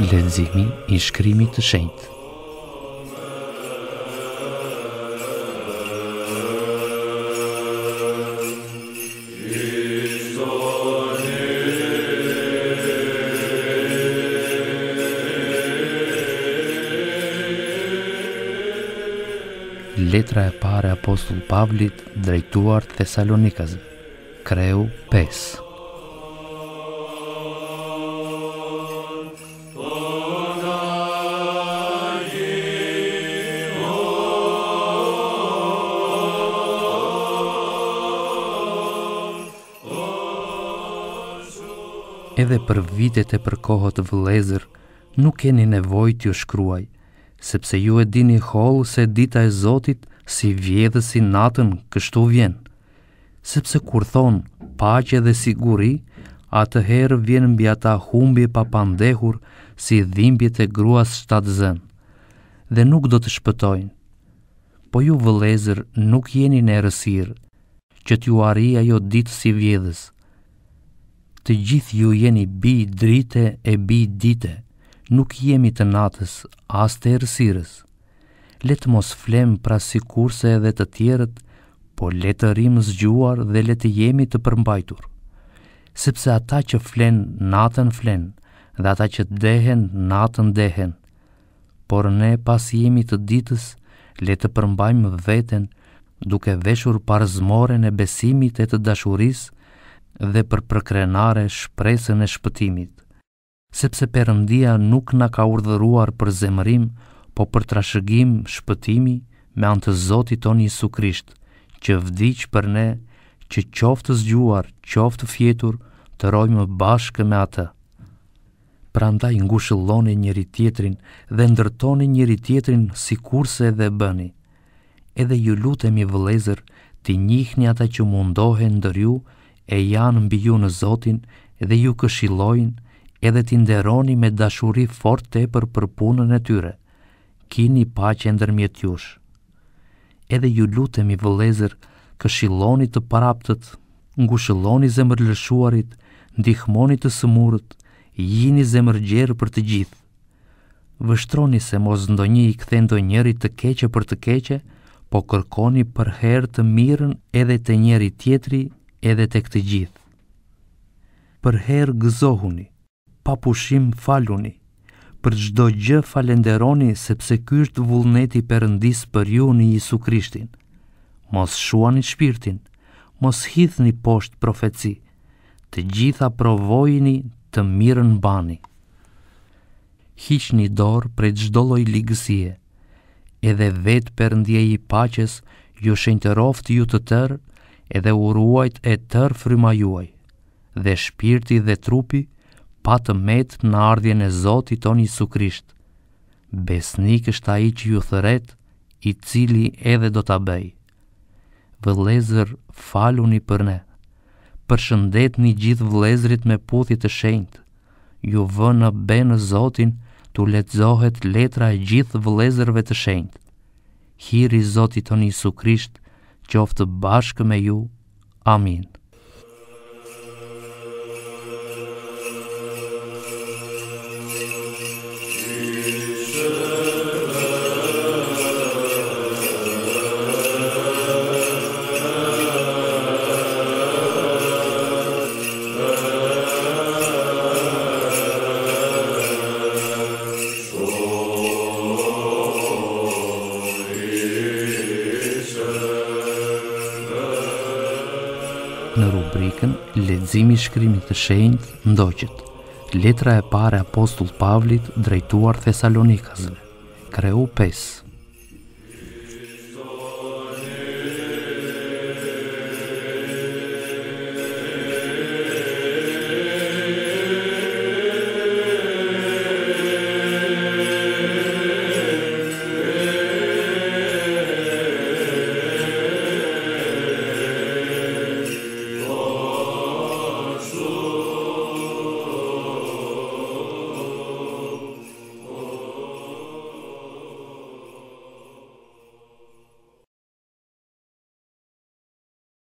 Leximi I shkrimit të shenjtë. Letra e parë e apostull Pavlit drejtuar Thesalonikasve. Kreu 5. Edhe për vitet e për kohët vëllezër, nuk keni nevojë t'ju shkruaj, sepse ju e dini hollë se dita e Zotit si vjedhë si natën kështu vjen. Sepse kur thon paqe dhe siguri, atëherë vjen mbi ata humbje pa pandehur si dhimbjet e gruas shtatzën, dhe nuk do të shpëtojnë. Po ju vëllezër nuk jeni në errësirë, që t'ju arrijë ajo ditë si vjedhës. Të gjithë ju jeni bij drite e bij dite, nuk jemi të natës, as të errësirës. Le të mos flem pra sikurse edhe të tjerët, po le të rrimë zgjuar dhe le të jemi të përmbajtur. Sepse ata që flen, natën flen, dhe ata që dehen, natën dehen. Por ne pas jemi të ditës, le të përmbajmë veten, duke veshur parzmoren e besimit e të dashurisë, dhe për përkrenare shpresën e shpëtimit. Sepse Perëndia nuk na ka urdhëruar për zemërim, po për trashëgim shpëtimi me anë të Zotit ton Jezu Krisht, që vdiq për ne, që qoftë zgjuar, qoftë fjetur, të rojmë bashkë me atë. Prandaj ngushëlloni njëri tjetrin dhe ndërtoni njëri tjetrin sikurse edhe bëni. Edhe ju lutemi vëllezër, t'i njihni ata që mundohen ndër ju e janë mbi ju në Zotin, dhe ju këshillojnë, edhe t'i nderoni me dashuri fort tepër për punën e tyre. Kini paqe ndërmjet jush. Edhe ju lutemi vëllezër, këshilloni të paraptët, ngushëlloni zemërlëshuarit, ndihmoni të sëmurët, jini zemërgjerë për të gjithë. Vështroni se mos ndonjë I kthen ndonjëri të keqe për të keqe, po kërkoni për herë të mirën edhe të njëri tjetri, edhe tek të gjithë. Për herë gëzohuni, pa pushim faluni, për çdo gjë falenderoni sepse ky është vullneti I Perëndisë për ju në Jezu Krishtin. Mos shuani shpirtin, mos hidhni poshtë profeci, të gjitha provojini, të mirën bani. Hiqni dorë prej çdo lloji ligësie, edhe vetë Perëndia I paqes ju shenjtëroft ju të tërë, edhe u ruajt e tërë fryma juaj, dhe shpirti dhe trupi, pa të metë në ardhjen e Zotit ton Jezu Krisht. Besnik është ai që ju thëret, I cili edhe do ta bëj. Vëllezër, faluni për ne. Përshëndetni gjithë vëllezërit me puthje të shenjtë. Ju vë në benë Zotin, tu lexohet letra e gjithë vëllezërve të shenjtë. Hiri I Zotit ton Jezu Krisht qoftë bashkë me ju. Amin. Në rubrikën Leximi I shkrimit të shenjtë ndoqët letra e parë e apostull Pavlit drejtuar Thesalonikasve. Kreu 5.